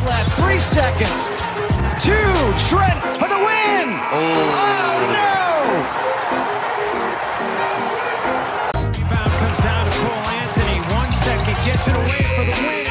left. 3 seconds. 2. Trent for the win. Oh no! Rebound comes down to Cole Anthony. 1 second gets it away for the win.